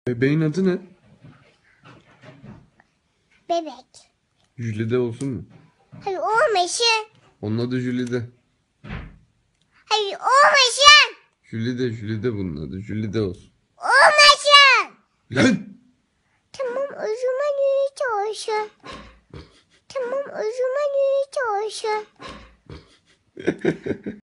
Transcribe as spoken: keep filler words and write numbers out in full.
Bebeğin adı ne? Bebek. Jülide olsun mu? Hayır olmasın. Onun adı Jülide. Hayır olmasın. Jülide, Jülide bunun adı. Jülide olsun. Olmasın. Lan! Tamam o zaman yürüyüş olsun. Tamam o zaman yürüyüş olsun.